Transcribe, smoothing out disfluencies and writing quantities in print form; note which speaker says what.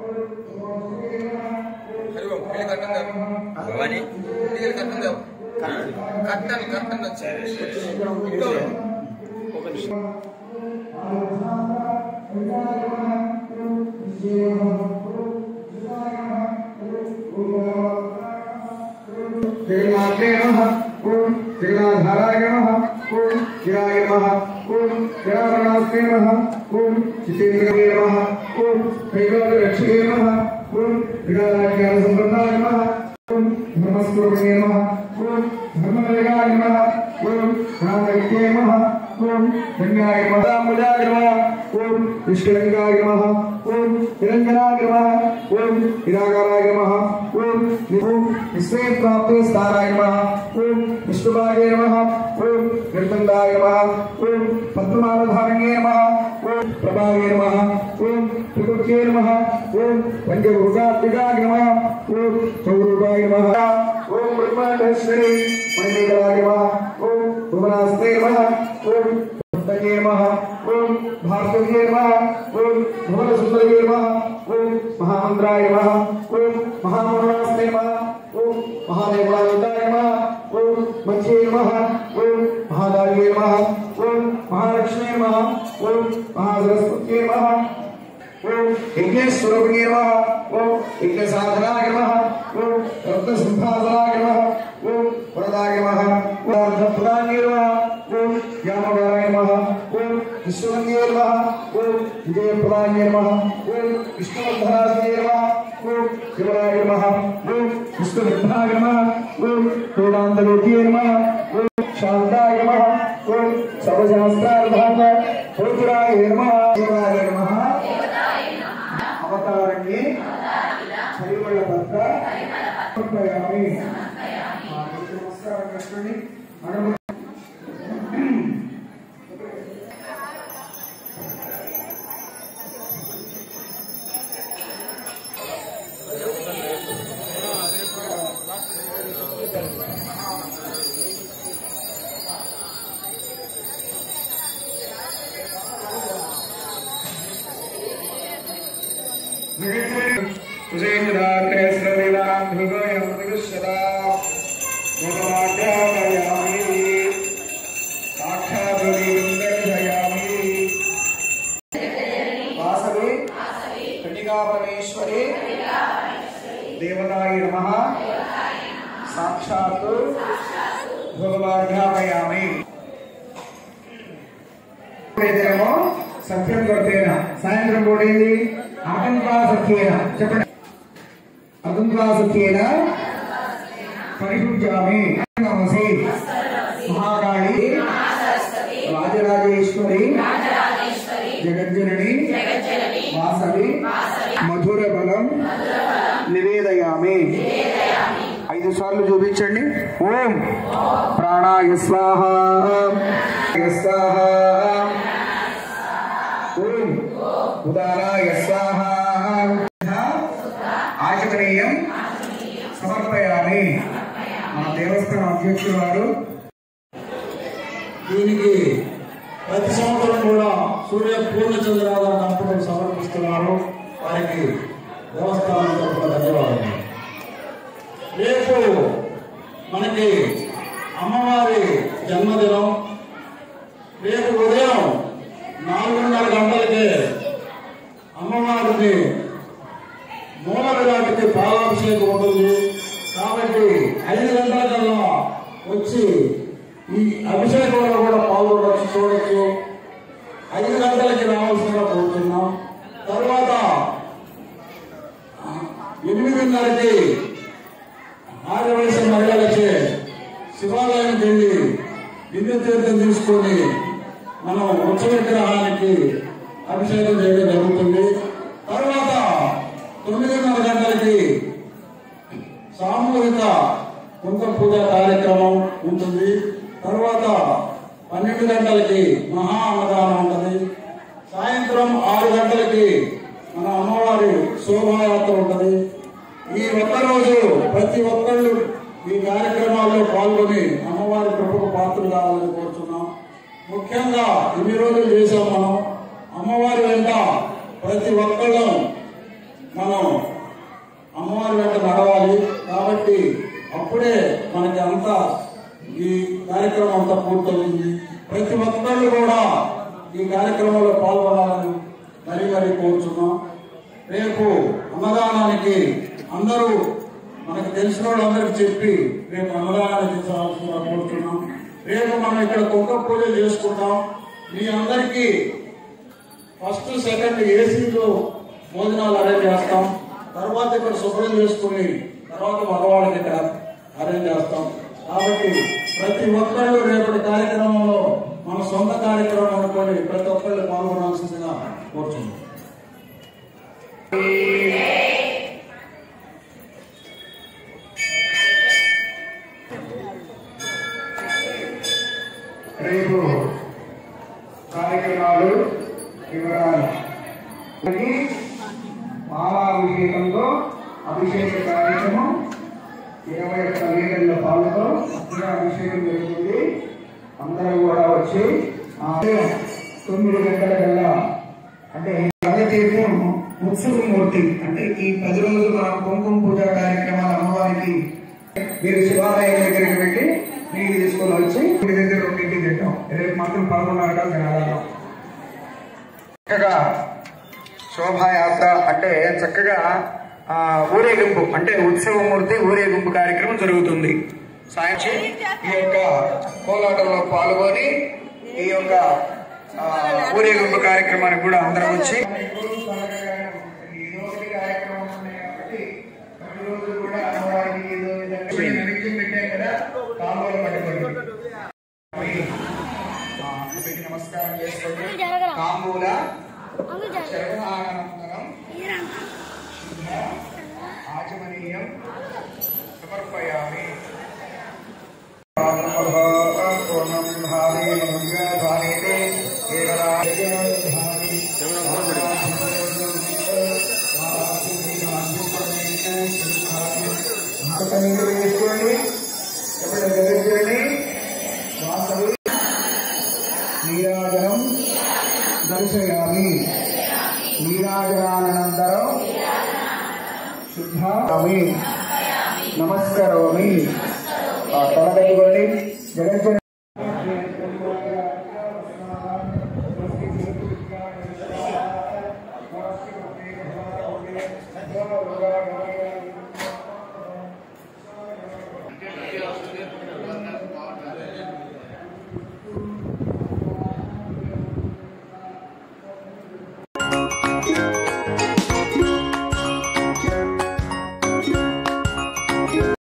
Speaker 1: భవానీ కట్టన్ ఒక నిమిషం
Speaker 2: శ్రీమాత్రే నమః ఓం శ్రీనాథారాయ నమః ఓం శివాయ నమః ఓం శివారణాస్తే నమః ఓం చితేంద్రాయ నమః ఓం శ్రీరాజరక్షకే నమః ఓం శ్రీరాజ్ఞాన సంపన్నాయ నమః ఓం బ్రహ్మస్వరూపిణే నమః ఓం ధర్మవేగాయ నమః ఓం రామవిద్యే నమః ఓం గంగాయ నమః ముజాయ నమః ఓం విష్ణులింగాయ నమః ఓం నిరంజనాయ నమః ఓం నిరాకారాయ నమః ఓం విశ్వే ప్రాప్తే స్థానాయ నమః ఓం విష్ణుభాగే నమః ఓం నిర్దండాయ నమః ఓం పద్మమాలధారణ్యే నమః ఓం ప్రభావే నమః ఓం త్రిపుర్కే నమః ఓం పంచభూతాత్మికాయ నమః ఓం చౌరూపాయ నమః ఓం బ్రహ్మాండేశ్వరి మణిమేఖలాయ నమః ఓం భువనాస్తే నమః ఓం భక్తయే నమః ఓం భార్గవ్యే నమః ఓం భువనసుందరయే నమః ఓం మహామంత్రాయ నమః ఓం మహామోహనాస్తే నమః ఓం మహాదేవాయ నమః ఓం మధ్యే నమః ఓం మహాదాయే నమః ఓం మహాలక్ష్మీ నమః ఓం మహాసరస్వత్యే నమః ఓం యజ్ఞేశ్వరూపిణే నమః ఓం యజ్ఞసాధనాయ నమః ఓం రత్నసింహాసనాయ నమః ఓం వరదాయ నమః ఓం ధర్మప్రదాయ నమః ఓం యామవరాయ నమః ఓం విశ్వవంద్యే నమః ఓం విజయప్రదాయ నమః ఓం విష్ణువర్ధనాయ నమః ఓం శివరాయ నమః ఓం విష్ణువర్ధనాయ నమః ఓం వేదాంతలోకే నమః ఓం శాంతాయ నమః ఓం సర్వశాస్త్రార్థాయ జ్యోతిరాయ నమః శివాయ నమః అవతారణ్యే పరిమళ పత్ర సమర్పయామి. నమస్కారం చేసుకోండి. కన్నికాపరమేశ్వరి దేవతాయ నమః సాక్షాత్ భగవాధ్యాపయామి. ఏదేమో సత్యం కొట్టేనా సాయంత్రం కూడా ఏంది అకంతా సత్యేనా చెప్పండి. అకంతా సత్యేనా పరిశుద్ధ్యామి. నమసి మహాకాళి రాజరాజేశ్వరి జగజ్జనని వాసవి మధుర బలం నివేదయామి. 5 సార్లు చూపించండి. ఓం ప్రాణాయ స్వాహ స్వాహ ఓం ఉదానాయ స్వాహ ఆచమనీయం సమర్పయామి. మా దేవస్థానం అధ్యక్షులు వారు
Speaker 3: దీనికి ప్రతి సంవత్సరం కూడా సూర్య పూర్ణచంద్రరావు దంపతులు సమర్పిస్తున్నారు. వారికి దేవస్థానం తరఫున ధన్యవాదాలు. రేపు మనకి అమ్మవారి జన్మదినం. రేపు ఉదయం 4:30 గంటలకే అమ్మవారిని మూల విరాటికి పాలాభిషేకం ఉంటుంది. కాబట్టి 5 గంటల కల్లా వచ్చి ఈ అభిషేకంలో కూడా పాల్గొనవచ్చు, చూడొచ్చు. 5 గంటలకి రావాల్సిందిగా కోరుతున్నాం. తర్వాత 8:30కి ఆర్యవయస మహిళలకి శివాలయానికి వెళ్ళి దివ్య తీర్థం తీసుకొని మనం ఉత్సవ విగ్రహానికి అభిషేకం చేయడం జరుగుతుంది. తర్వాత 9:30 గంటలకి సామూహిక కుంకుమ పూజ కార్యక్రమం ఉంటుంది. తర్వాత 12 గంటలకి మహా అన్నదానం ఉంటుంది. సాయంత్రం 6 గంటలకి మన అమ్మవారి శోభాయాత్ర ఉంటుంది. ఈ ఒక్కరోజు ప్రతి ఒక్కళ్ళు ఈ కార్యక్రమాల్లో పాల్గొని అమ్మవారి కృపకు పాత్రలు కావాలని కోరుతున్నాం. ముఖ్యంగా ఇన్ని రోజులు చేశాం మనం. అమ్మవారి వెంట ప్రతి ఒక్కళ్ళం మనం అమ్మవారి వెంట నడవాలి. కాబట్టి అప్పుడే మనకి అంతా ఈ కార్యక్రమం అంతా పూర్తయింది. ప్రతి ఒక్కళ్ళు కూడా ఈ కార్యక్రమంలో పాల్గొనాలని మరీ కోరుచున్నాం. రేపు అన్నదానానికి అందరూ మనకు తెలిసిన వాళ్ళందరికీ చెప్పి రేపు అన్నదానానికి తీసుకురావాల్సిందిగా కోరుతున్నాం. రేపు మనం ఇక్కడ కుంకుమ పూజలు చేసుకుంటాం. మీ అందరికీ ఫస్ట్ సెకండ్ ఏసీలో భోజనాలు అరేంజ్ చేస్తాం. తర్వాత ఇక్కడ శుభ్రం చేసుకుని తర్వాత మగవాళ్ళకి ఇక్కడ అరేంజ్ చేస్తాం. కాబట్టి ప్రతి ఒక్కళ్ళు రేపటి కార్యక్రమంలో మన సొంత కార్యక్రమం అనుకొని ప్రతి ఒక్కళ్ళు పాల్గొనాల్సిందిగా కోరుతున్నాం.
Speaker 2: రేపు కార్యక్రమాలు వివరాలు పాలాభిషేకంతో అభిషేక కార్యక్రమం 21 లీటర్ల పాలతో అభిషేకం జరుగుతుంది. అందరూ కూడా వచ్చి 9 గంటల కల్లా అంటే పదతీర్థం ఉత్సవమూర్తి అంటే ఈ 10 రోజులు మనం కుంకుమ పూజ కార్యక్రమాలు అమ్మవారికి మీరు శివాలయం దగ్గరికి పెట్టి నీళ్ళు తీసుకొని వచ్చి ఇంటి దగ్గర 2 తింటాం. రేపు మాత్రం 11 గంటలు తినాలి. చక్కగా శోభాయాత్ర అంటే చక్కగా ఊరేగింపు అంటే ఉత్సవమూర్తి ఊరేగింపు కార్యక్రమం జరుగుతుంది. సాయంత్రం ఈ యొక్క కోలాటంలో పాల్గొని ఈ యొక్క ఊరేగింపు కార్యక్రమానికి కూడా అందరం వచ్చి నమస్కారం చేసుకోండి. తాంబూల శరణానంతరం ఆచమనీయం సమర్పయామి. తీసుకోండి. నీరాజనం దర్శయామి. నీరాజనానంతరం శుద్ధామి నమస్కరోమి. తలగట్టుకోండి. జగన్